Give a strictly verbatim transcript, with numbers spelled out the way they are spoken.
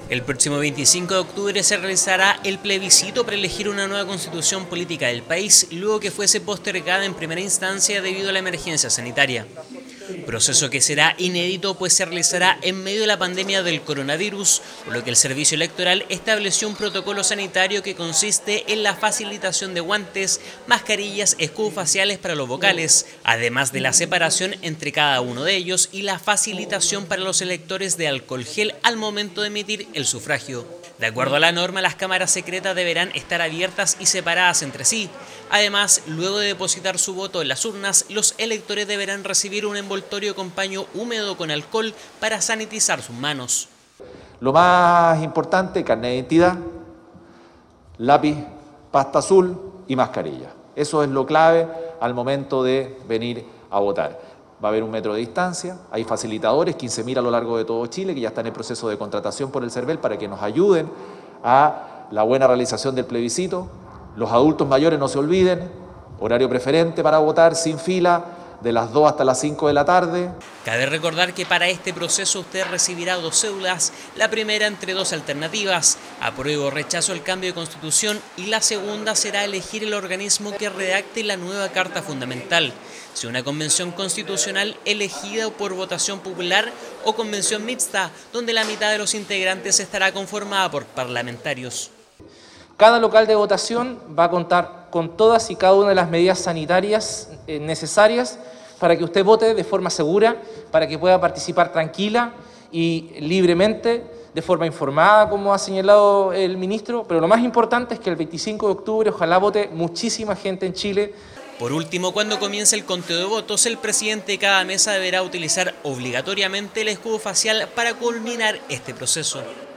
El próximo veinticinco de octubre se realizará el plebiscito para elegir una nueva constitución política del país, luego que fuese postergada en primera instancia debido a la emergencia sanitaria. Proceso que será inédito, pues se realizará en medio de la pandemia del coronavirus, por lo que el Servicio Electoral estableció un protocolo sanitario que consiste en la facilitación de guantes, mascarillas, escudos faciales para los vocales, además de la separación entre cada uno de ellos y la facilitación para los electores de alcohol gel al momento de emitir el sufragio. De acuerdo a la norma, las cámaras secretas deberán estar abiertas y separadas entre sí. Además, luego de depositar su voto en las urnas, los electores deberán recibir un envoltorio con paño húmedo con alcohol para sanitizar sus manos. Lo más importante, carnet de identidad, lápiz, pasta azul y mascarilla. Eso es lo clave al momento de venir a votar. Va a haber un metro de distancia, hay facilitadores, quince mil a lo largo de todo Chile, que ya están en proceso de contratación por el CERVEL para que nos ayuden a la buena realización del plebiscito. Los adultos mayores no se olviden, horario preferente para votar, sin fila, de las dos hasta las cinco de la tarde. Cabe recordar que para este proceso usted recibirá dos cédulas, la primera entre dos alternativas, apruebo o rechazo el cambio de constitución, y la segunda será elegir el organismo que redacte la nueva Carta Fundamental, si una convención constitucional elegida por votación popular o convención mixta, donde la mitad de los integrantes estará conformada por parlamentarios. Cada local de votación va a contar con todas y cada una de las medidas sanitarias necesarias para que usted vote de forma segura, para que pueda participar tranquila y libremente, de forma informada, como ha señalado el ministro, pero lo más importante es que el veinticinco de octubre ojalá vote muchísima gente en Chile. Por último, cuando comience el conteo de votos, el presidente de cada mesa deberá utilizar obligatoriamente el escudo facial para culminar este proceso.